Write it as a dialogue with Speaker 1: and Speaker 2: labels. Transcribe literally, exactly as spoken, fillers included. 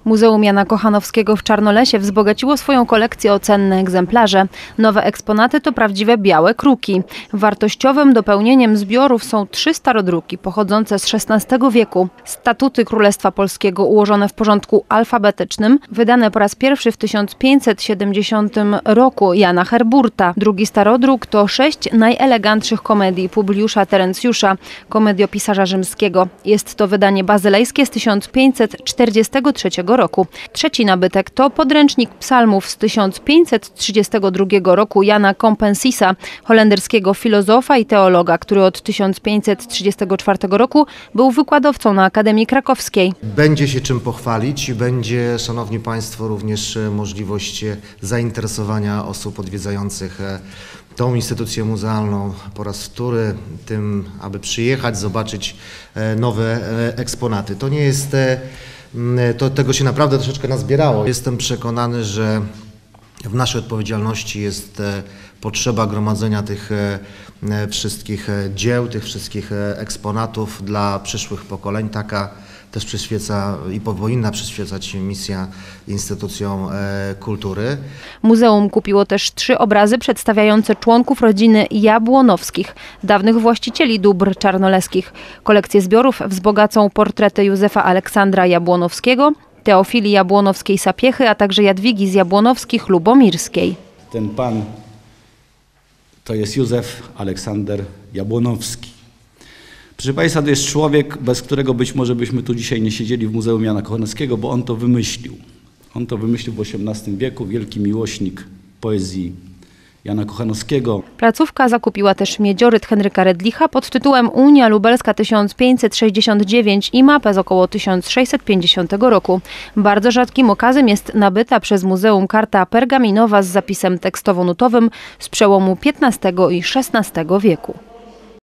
Speaker 1: Muzeum Jana Kochanowskiego w Czarnolesie wzbogaciło swoją kolekcję o cenne egzemplarze. Nowe eksponaty to prawdziwe białe kruki. Wartościowym dopełnieniem zbiorów są trzy starodruki pochodzące z szesnastego wieku. Statuty Królestwa Polskiego ułożone w porządku alfabetycznym, wydane po raz pierwszy w tysiąc pięćset siedemdziesiątym roku Jana Herburta. Drugi starodruk to sześć najelegantszych komedii Publiusza Terencjusza, komediopisarza rzymskiego. Jest to wydanie bazylejskie z tysiąc pięćset czterdziestego trzeciego roku. Trzeci nabytek to podręcznik psalmów z tysiąc pięćset trzydziestego drugiego roku Jana Compensisa, holenderskiego filozofa i teologa, który od tysiąc pięćset trzydziestego czwartego roku był wykładowcą na Akademii Krakowskiej.
Speaker 2: Będzie się czym pochwalić i będzie, szanowni państwo, również możliwość zainteresowania osób odwiedzających tą instytucję muzealną po raz wtóry tym, aby przyjechać, zobaczyć nowe eksponaty. To nie jest, to, tego się naprawdę troszeczkę nazbierało. Jestem przekonany, że w naszej odpowiedzialności jest potrzeba gromadzenia tych wszystkich dzieł, tych wszystkich eksponatów dla przyszłych pokoleń. Taka też przyświeca i powinna przyświecać misja instytucjom kultury.
Speaker 1: Muzeum kupiło też trzy obrazy przedstawiające członków rodziny Jabłonowskich, dawnych właścicieli dóbr czarnoleskich. Kolekcję zbiorów wzbogacą portrety Józefa Aleksandra Jabłonowskiego, Teofilii Jabłonowskiej-Sapiechy, a także Jadwigi z Jabłonowskich-Lubomirskiej.
Speaker 3: Ten pan to jest Józef Aleksander Jabłonowski. Proszę państwa, to jest człowiek, bez którego być może byśmy tu dzisiaj nie siedzieli w Muzeum Jana Kochanowskiego, bo on to wymyślił. On to wymyślił w osiemnastym wieku, wielki miłośnik poezji Jana Kochanowskiego.
Speaker 1: Placówka zakupiła też miedzioryt Henryka Redlicha pod tytułem Unia Lubelska tysiąc pięćset sześćdziesiąt dziewięć i mapę z około tysiąc sześćset pięćdziesiątego roku. Bardzo rzadkim okazem jest nabyta przez muzeum karta pergaminowa z zapisem tekstowo-nutowym z przełomu piętnastego i szesnastego wieku.